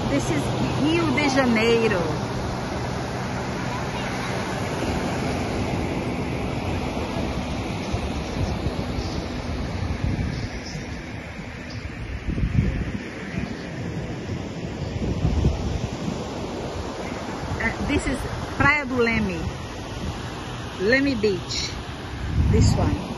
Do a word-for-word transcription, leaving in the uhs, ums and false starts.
This is Rio de Janeiro. Uh, this is Praia do Leme. Leme Beach. This one.